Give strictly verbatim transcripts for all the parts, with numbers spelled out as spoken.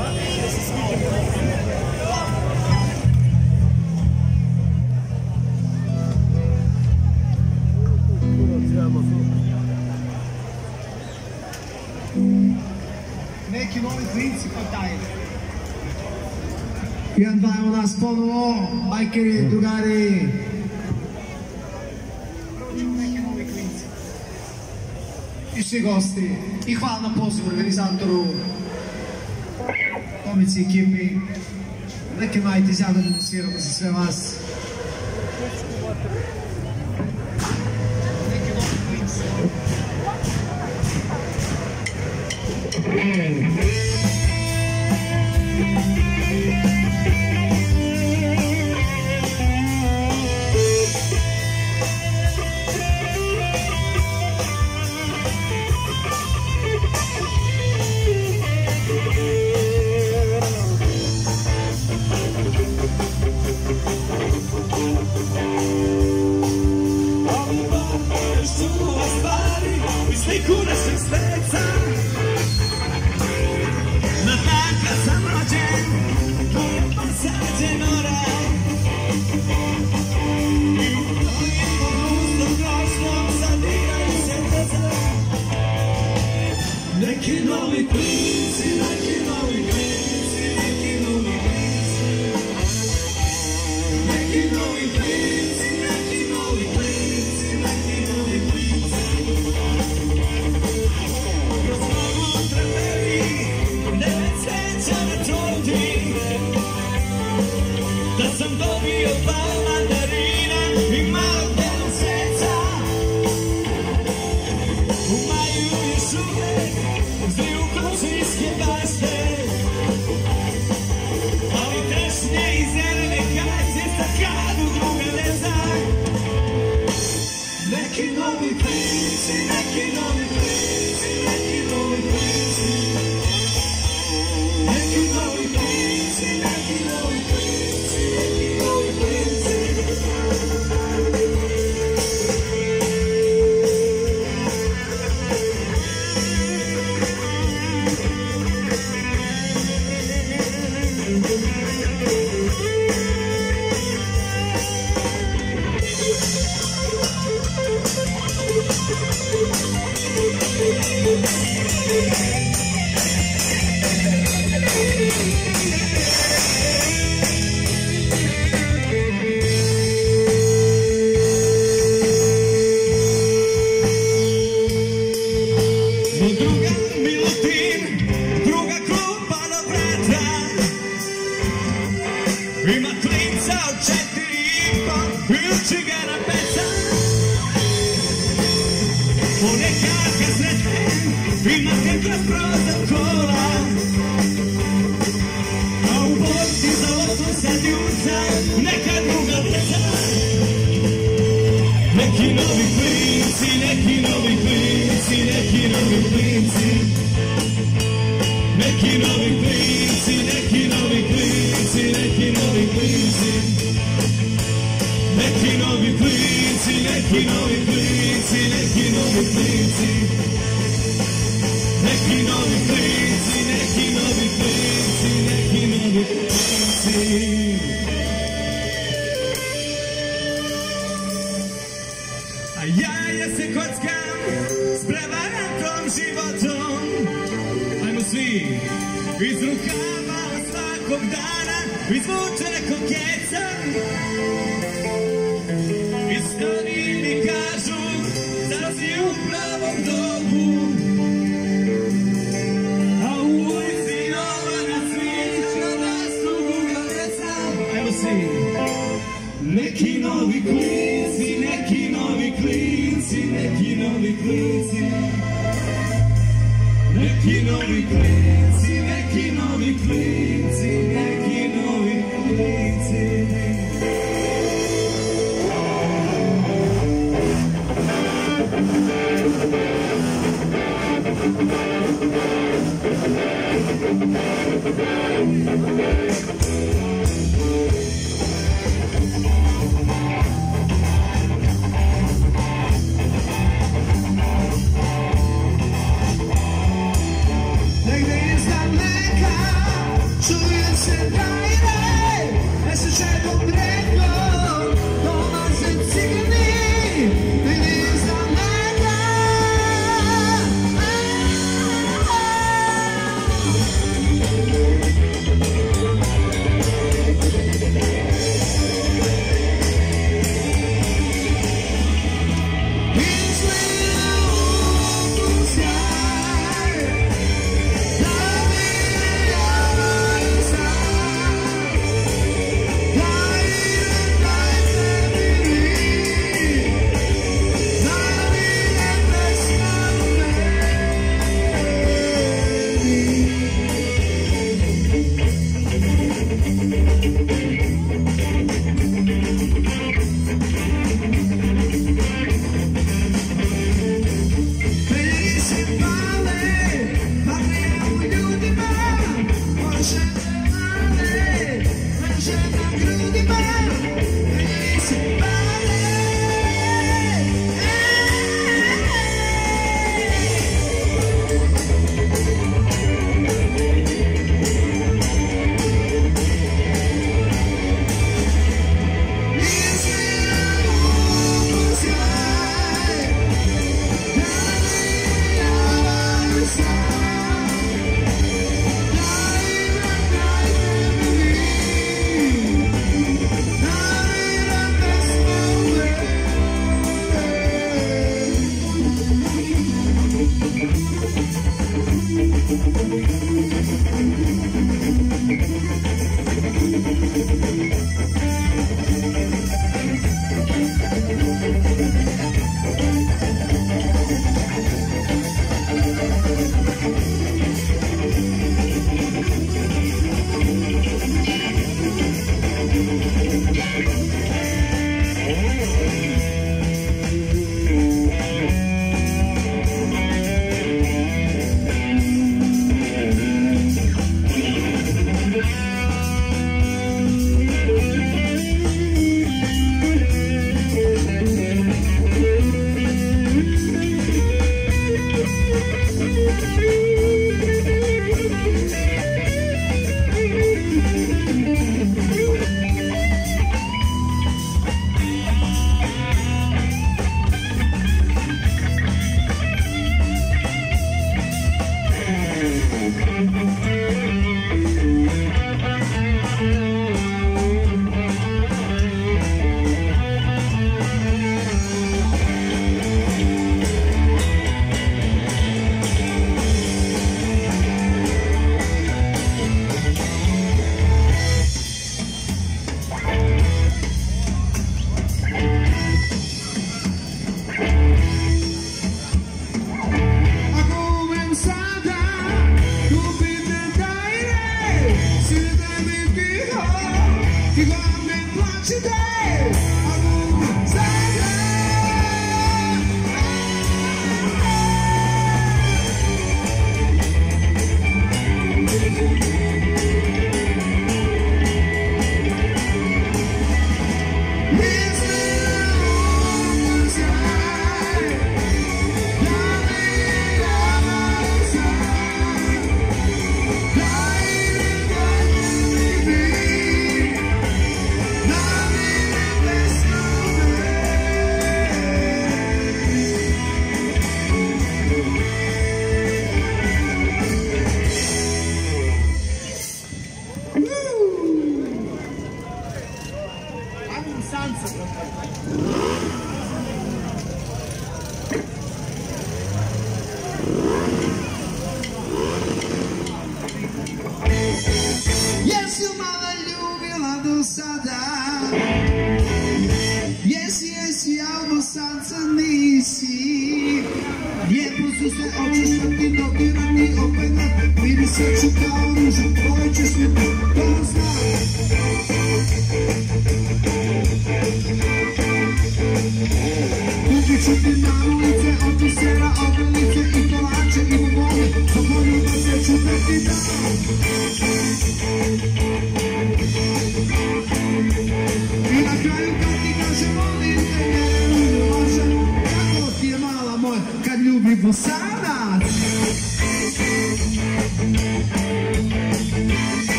Neki novi klinci kod taj. jedan dva je u nas ponovo, bajkeri, drugari. Prvo ćemo neki novi klinci. I svi gosti. I hvala na pozivu organizatoru, Tomici i ekipi. Neki majte izjavljaju da sviramo za sve vas. Neki novi klinci. Sliku našeg sveca, na dan kad sam rođen, tu je posađen orah. I u tvojim gruznom grošnom zadiraju se deca. Neki novi klinci, neki novi klinci, neki novi klinci. Neki novi klinci, neki novi klinci, neki novi klinci. Da sam dobio dva mandarina i malo delo srca. U maju još uvek zriju kočinske bašte, ali trešnje i zelene kajce sa kadu druga ne zna. Neki novi klinci, neki novi klinci, neki novi klinci. Neki novi klinci, neki novi klinci, neki novi klinci. Druga Milutin, druga klupa do vrata, ima klinca od četiri i po i uči ga na peca. Ponekad ga sretnem, ima te kroz prozor kola, a u borci za losom sad juca neka druga deca. Neki novi klinci, neki novi klinci, neki novi klinci. Neki novi klinci, neki novi klinci, neki novi klinci. Neki novi klinci, neki novi klinci, neki novi klinci. Neki novi klinci, neki novi klinci, neki novi klinci. A ja ja se kockam s prevarantom životom. Ajmo svi iz rukava svakog dana izvuče kokeca. Istoriji mi kažu da si u pravom dobu, a u ulici Jovana Cvijića rastu druga deca. Evo svi. Neki novi klinci, neki novi klinci, neki novi klinci. Neki novi klinci, neki novi klinci, neki novi klinci. Negde iznad mleka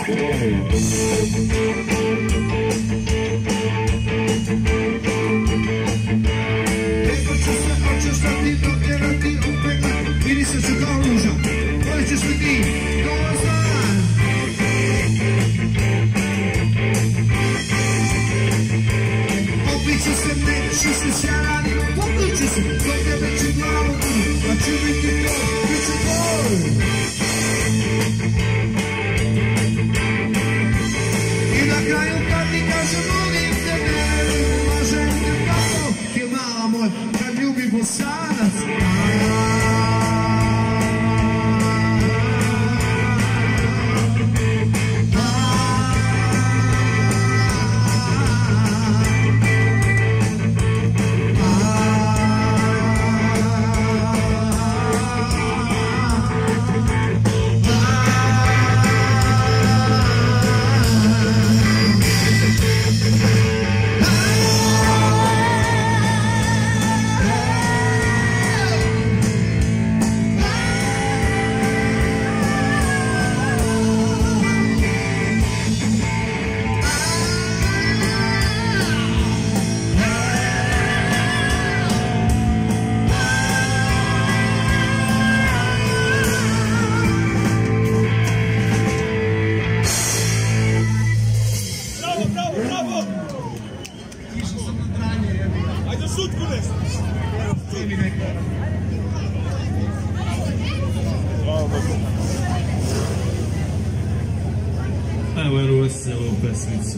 Evo jednu veselu pesmicu.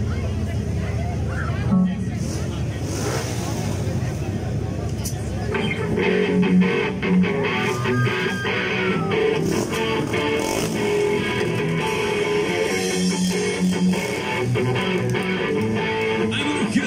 Ajmo ruke!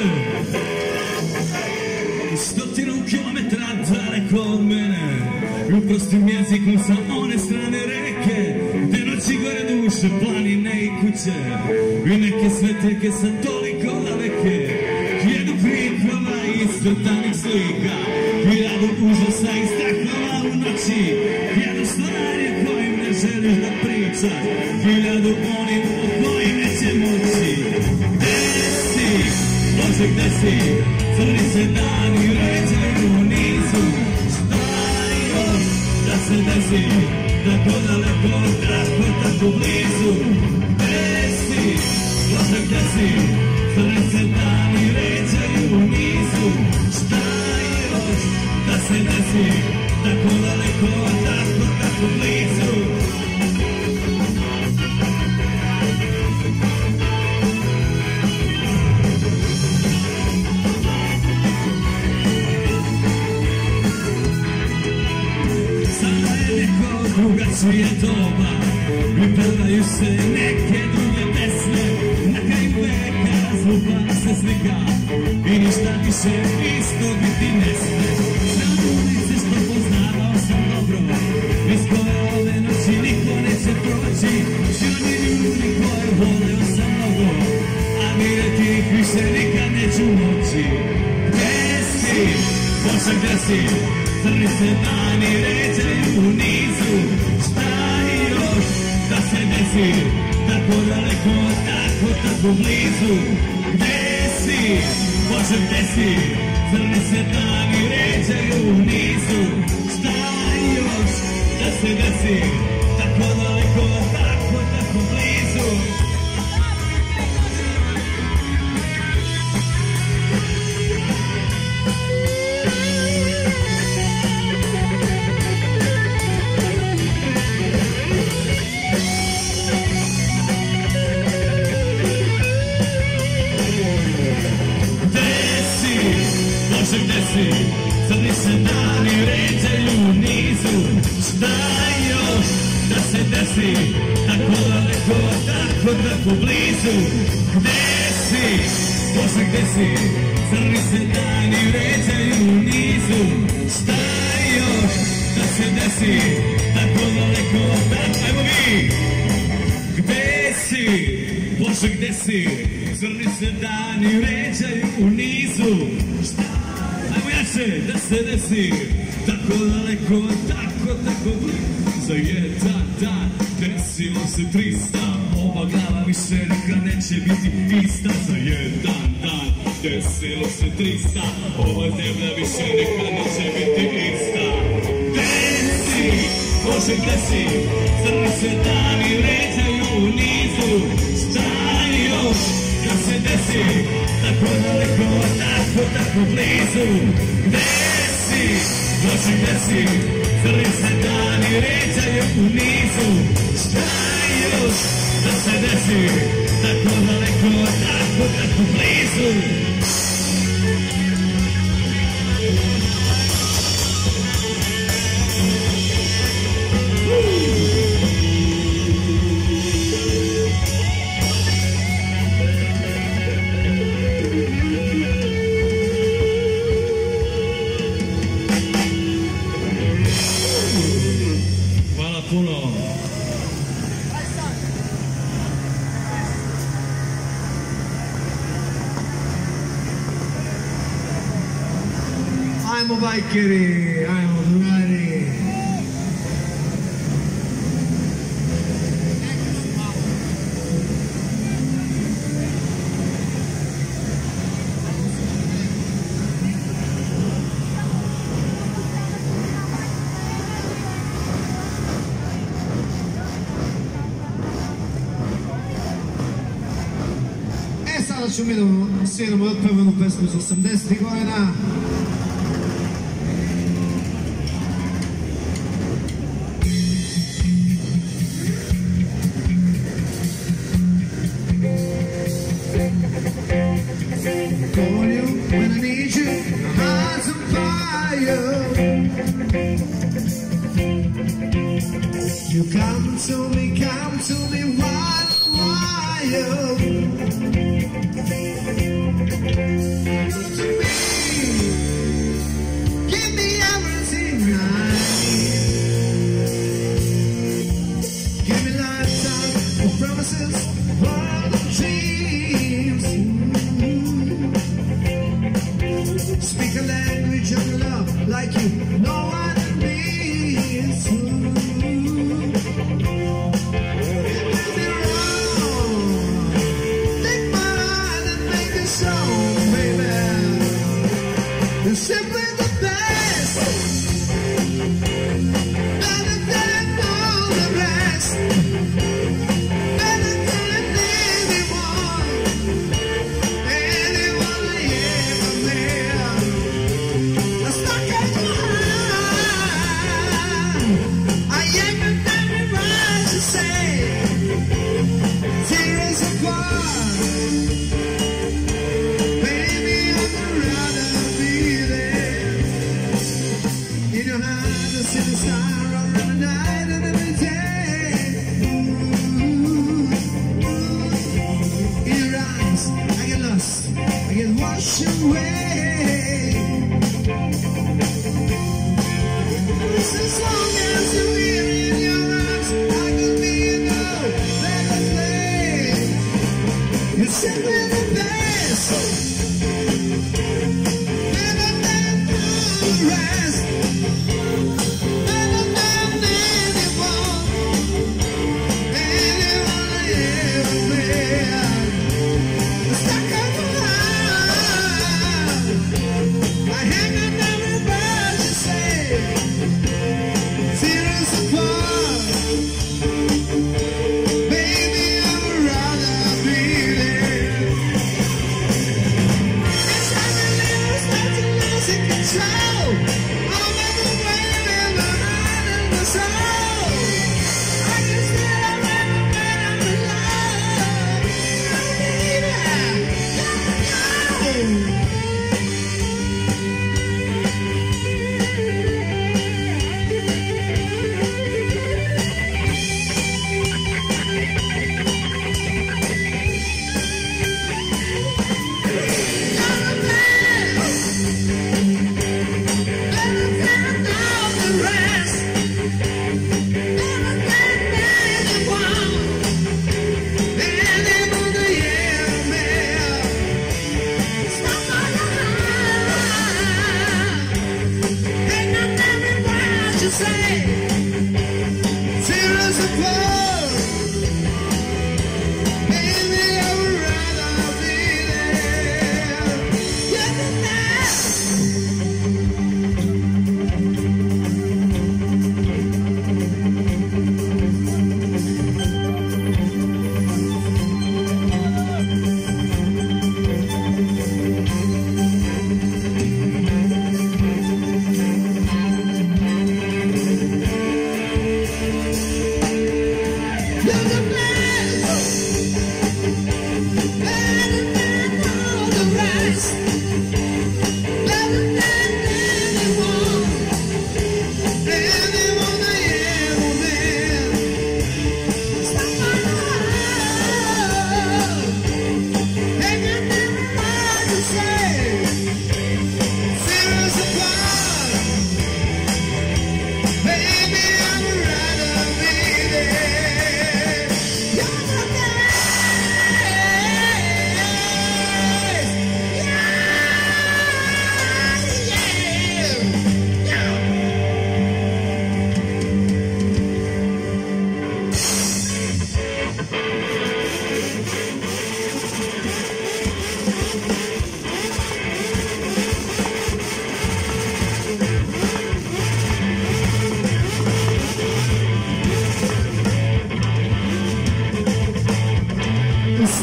Stotinu kilometra daleko od mene, i prostim jezikom sa one strane reke, gde noći gore duše, planine i kuće, i neke sveteljke sa toliko daleke, hiljadu krikova i iscrtanih slika, hiljadu užasa i strahova u noći, hiljadu stvari o kojim ne želiš da pričaš, hiljadu onih o kojim neće moći. Gde si? Bože, gde si? Crni se dani ređaju u nizu. Šta još da se desi? Tako daleko, tako, tako blizu. Gde si? Bože, gde si? Crni se dani ređaju u nizu. Šta još da se desi? Tako daleko, tako, tako blizu. Drugačije doba, i pevaju se neke druge pesme, na kraju veka razlupa se slika, i ništa više isto biti ne sme. Na ulici što poznavao sam dobro, iz koje ove noći niko neće proći, svi oni ljudi koje voleo sam mnogo, a mireti ih više nikad neću moći. Gde si? Bože, gde si? Crni se dani ređaju u nizu. Šta još da se desi? Tako daleko, tako, tako blizu. Gde si? Bože, gde si? Crni se dani ređaju u nizu. Šta još da se desi? Tako daleko, tako, tako blizu. Gde si? Crni se dani ređaju u nizu. Šta još da se desi? Tako daleko, tako, tako blizu. Gde si? Bože, gde si? Crni se dani ređaju u nizu. Šta još da se desi? Tako daleko, tako, ajmo vi! Gde si? Bože, gde si? Crni se dani ređaju u nizu. Šta da se desi, tako daleko, tako, tako blizu. Za jedan dan desilo se trista, ova više nikad neće biti ista za jedan dan. Desilo se trista, ova zemlja više nikad neće biti ista. Gde si, Bože gde si, crni se dani leđaju u nizu. Šta još da se desi, tako daleko, tako, tako blizu. Gde si, Bože gde si, crni se dani leđaju u nizu. Šta još da se desi, tako daleko, tako, tako blizu. Hvala puno. Ajmo bajkeri, ajmo drugari. E sada ćemo mi da sviramo otpevanu pesmu iz osamdesetih godina. Call you when I need you, my heart's on fire. You come to me, come to me, why, why you? To me, give me everything I need. Give me lifetime of promises, world of dreams. Speak a language of love like you no one needs to. It may be wrong. Take my hand and make it so, baby. You're simply the best. Better than all the rest. Better than anyone. Anyone I ever met. Let's not get behind. I ain't got nothing right to say. Tears apart. Baby, I'd rather be there. In your eyes, I see the star of the night and every day. In your eyes, I get lost, I get washed away. As long as you're here in your arms, I could be in no better place. You're simply the best. Better than all the rest. Better than anyone. Anyone I ever met. Stuck on the line. I hang on every word you say. Tears apart. Baby, I would rather be there.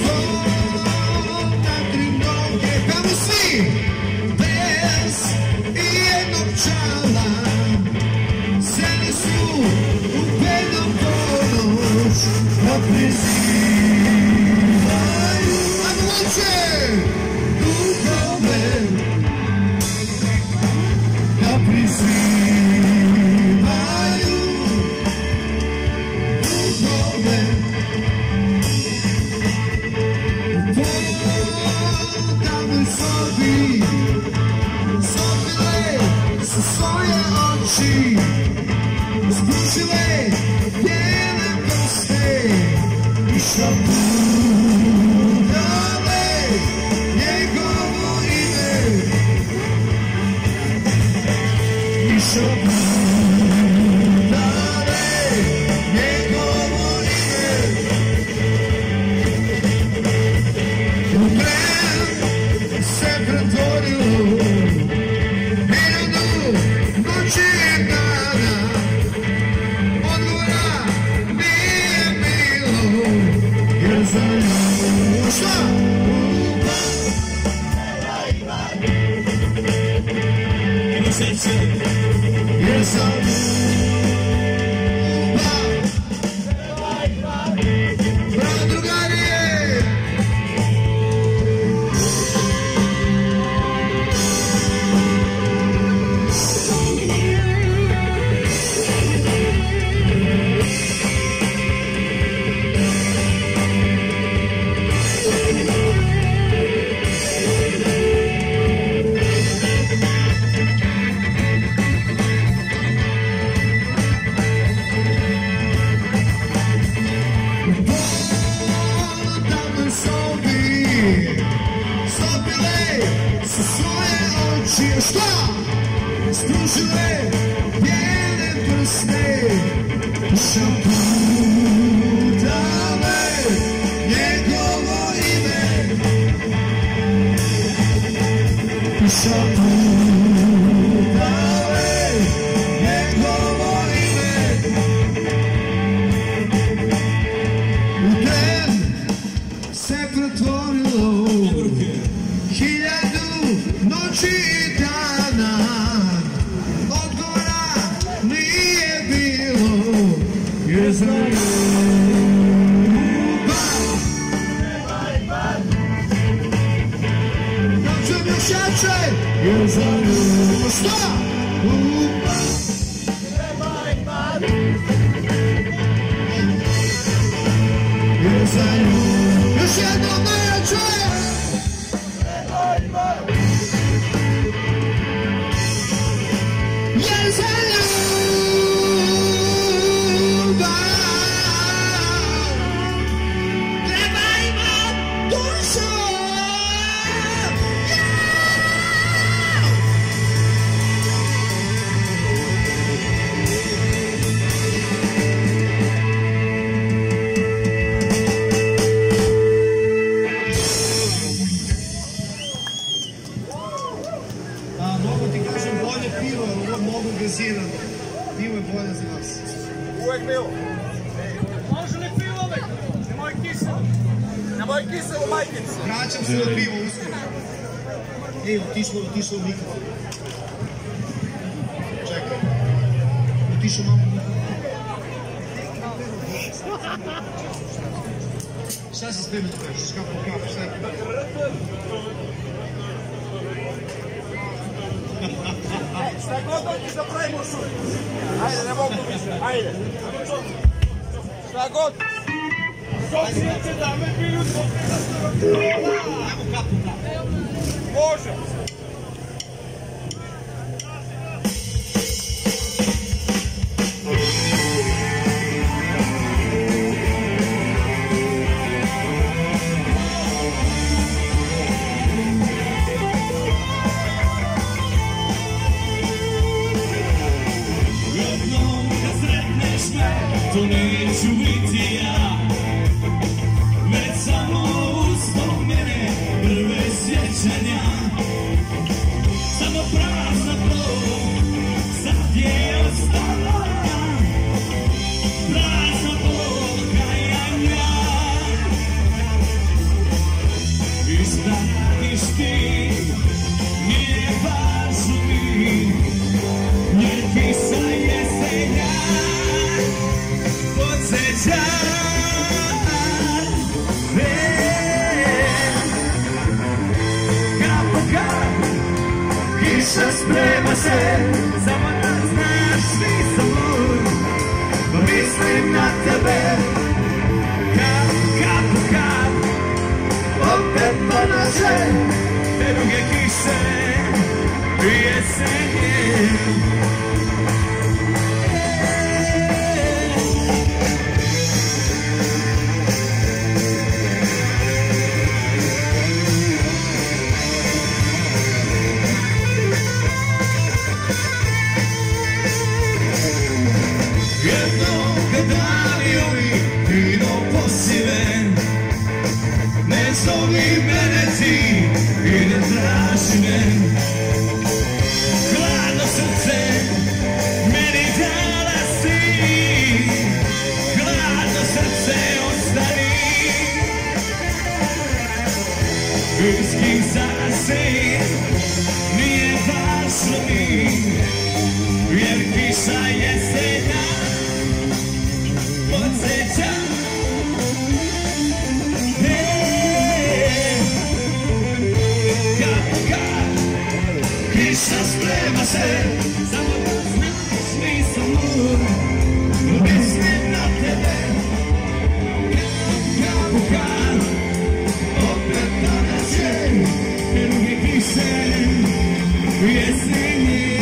Već samo uz spomene prve sjećanja se, samo da znaš nisam lud, pa mislim na tebe. Kap, kap, kap, opet padaše, te duge kiše i jesenje. Ne zovi mene ti i ne traži me. Hladno srce meni dala si, hladno srce ostani. S kim sada si nije važno mi, jer kiša jesenja podsjeća. Kiša sprema se, samo da znaš nisam lud, mislim na tebe. Kap, kap, kap, opet padaše, te duge kiše u jesenje.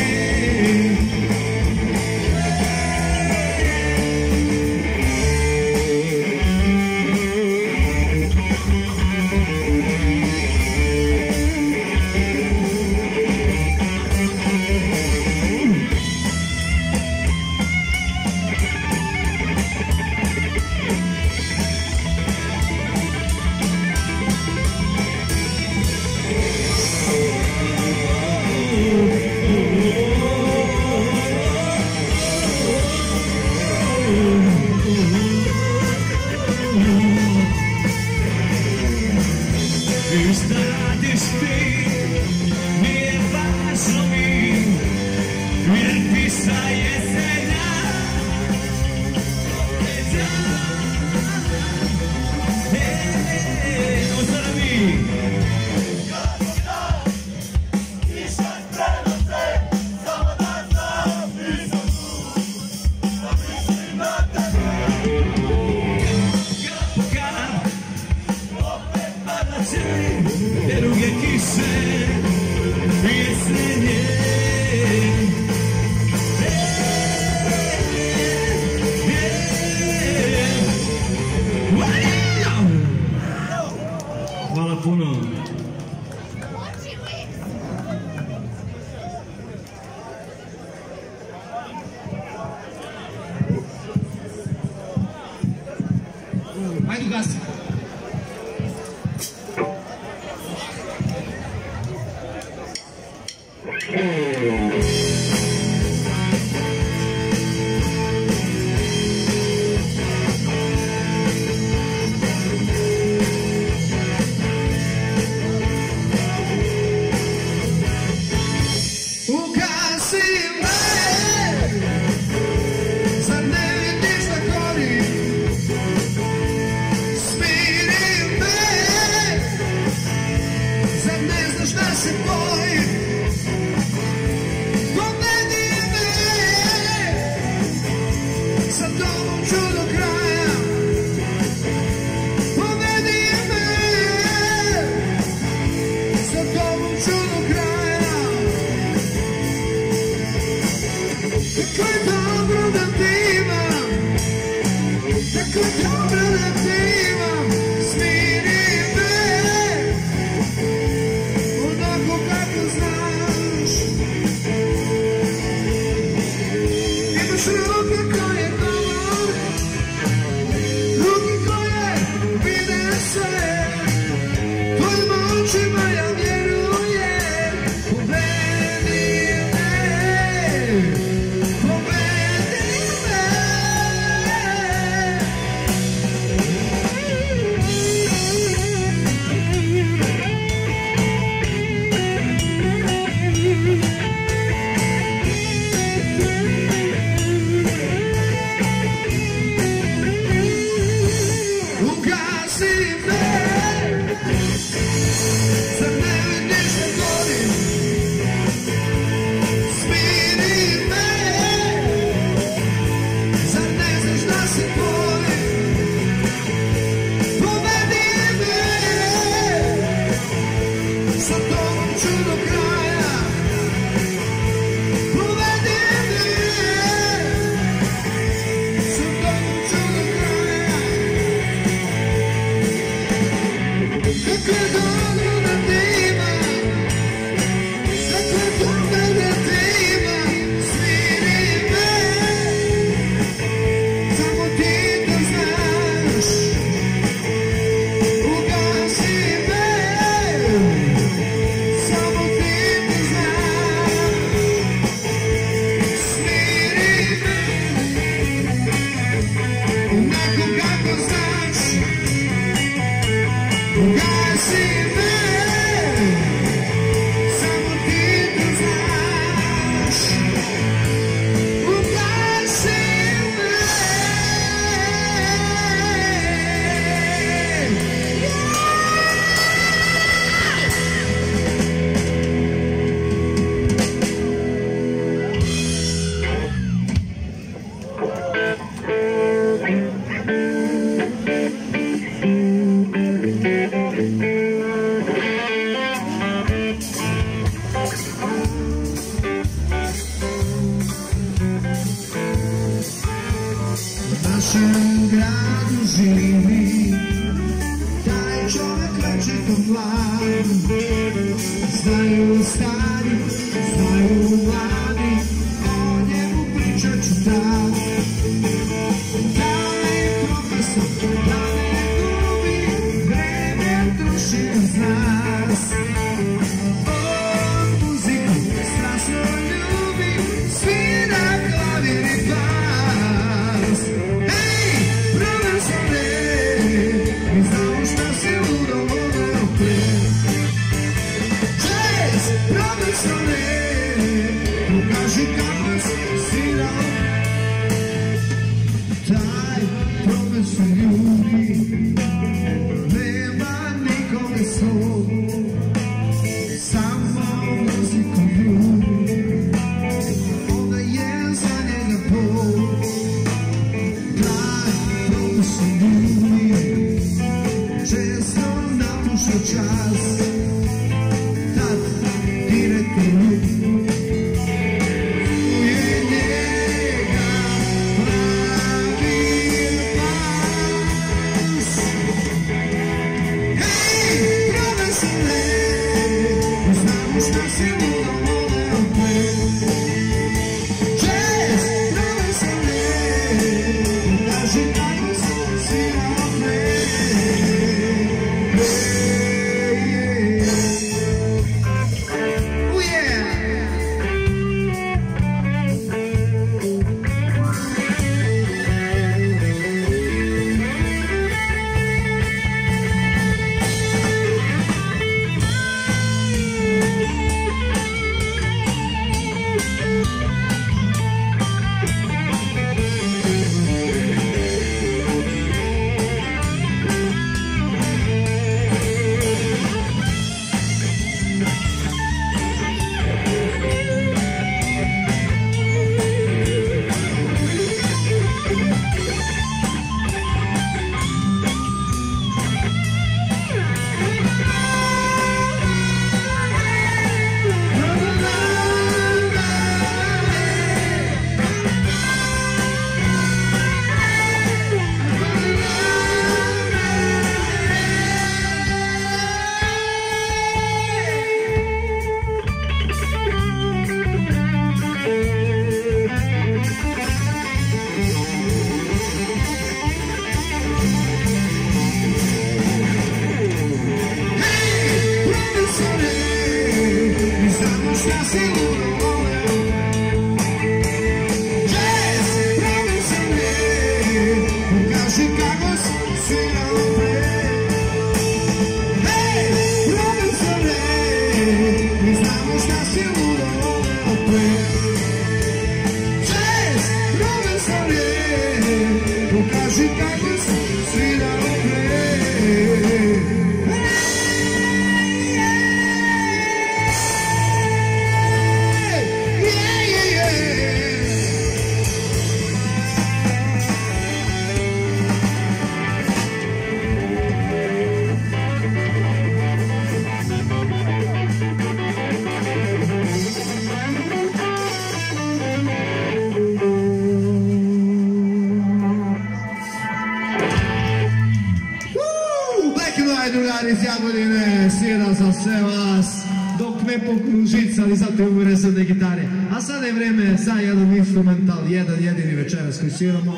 I šta radiš ti, nije važno mi, jer kiša jesenja podsjeća. Ozdravi! Kiša sprema se, samo da znam nisam lud, pa mislim na tebe. Kap, kap, opet padaše, te duge kiše i jesenje. Hvala puno. Ajde gasi. Ugasi me, zar ne vidiš da gori? Smiri me, zar ne znaš da se bojim? Povedi me, sa tobom ću do kraja. Povedi me, sa tobom ću do kraja. Tako je dobro da te imam, tako je dobro da te imam. Smiri me, onako kako znaš. Imaš ruke koje govore, ruke koje vide sve. Tvojim očima ja vjerujem. Povedi me, povedi me. Ugasi me, zar ne vidiš da gorim? ugasi me, samo ti to znaš, ugasi me. U našem gradu živi taj čovek večito mlad. Znaju stari, znaju mladi, o njemu pričat ću tad. Da li profesor, da ne gubi, vreme troši iz nas. On muziku strasno ljubi, svira klavir i bas. Hej, profesore, mi znamo šta se ludo odeo pre. Jazz, profesore, pokaži kako se svirao. Taj profesor ljubi, nema nikome svog, samo muziku ljubi, onda je za njega Bog. Taj profesor ljubi, često napušta čas, tad direktor ljubi, uje njega pravi pas. Hej, profesore, znamo šta si ludo voleo pre. Jazz, profesore, kaži kako se svirao pre. Oh yeah! Šta si ludo voleo. Jazz, profesore, pokaži kako se svirao pre. Hej, profesore, mi znamo šta si ludo voleo pre. Jazz, profesore, pokaži kako se svirao pre. Drugari iz Jagodine, svirao sam sve vas dok me pokružicali za te uresane gitare. A sada je vreme za jedan instrumental, jedan jedini večeras koji sviramo.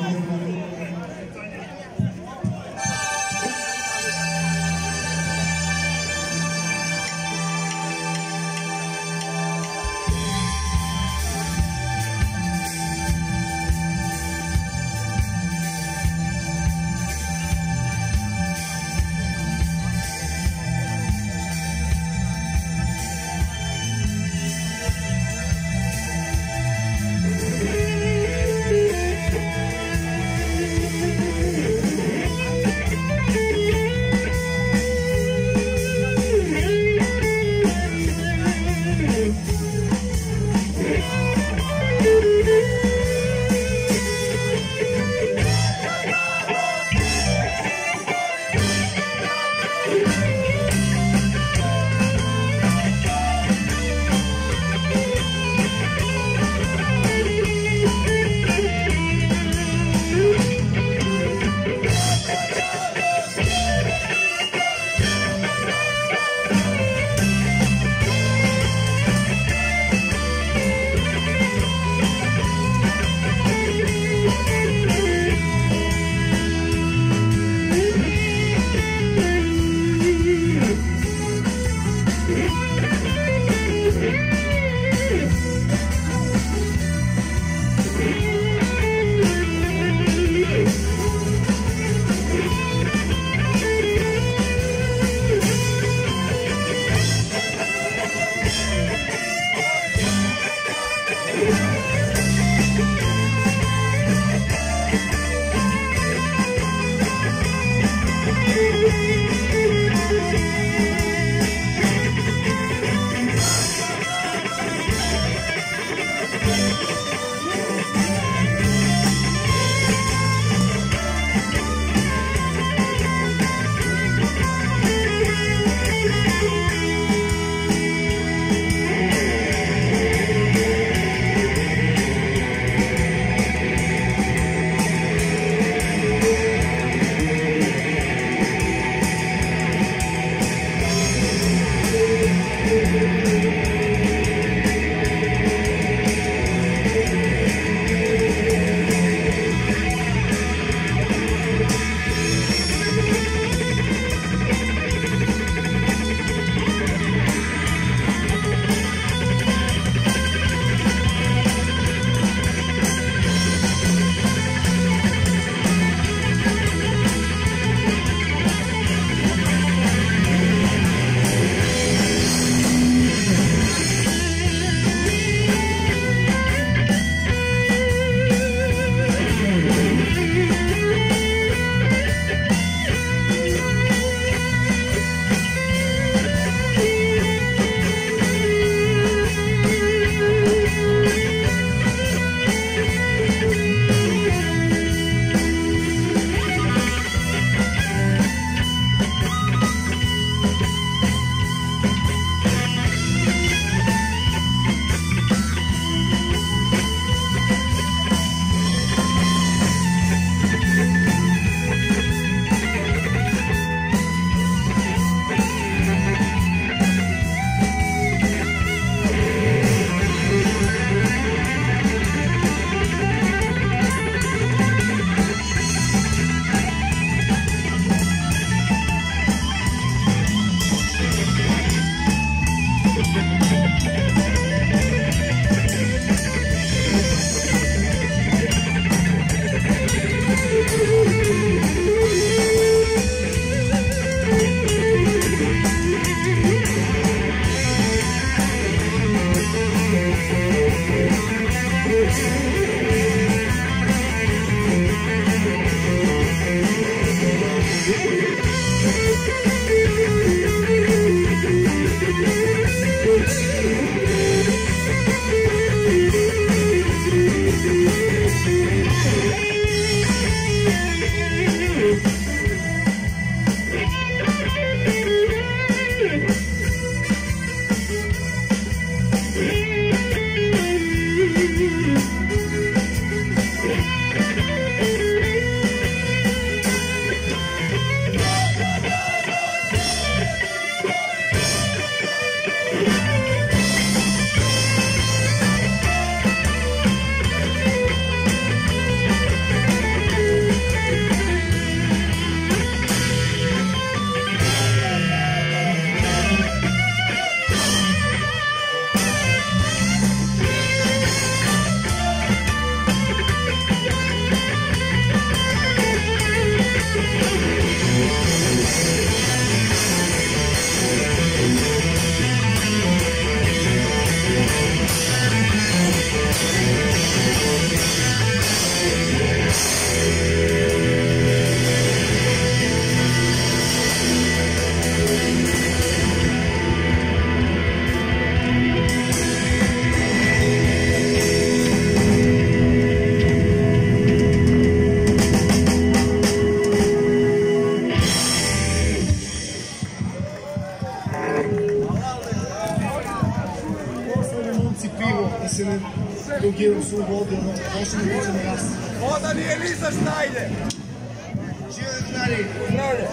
drugiram svu vodu, došli mi vođemo jas. Voda nije ni za šta ide. Živjeli drugari. Zdravlje.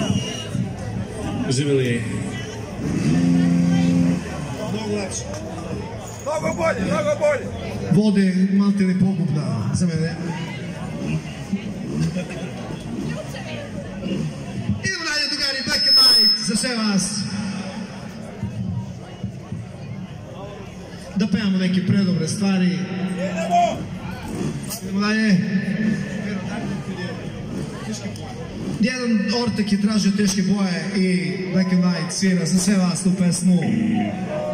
Živjeli. Mnogo lepše. Mnogo bolje, mnogo bolje. Vode malte li pogubna za mene. Idemo dalje drugari, Black and White, za sve vas. Da pevamo neke predobre stvari. Idemo! Idemo dalje. Jedan ortak je tražio teške boje i Black and White svira za sve vas tu pesmu.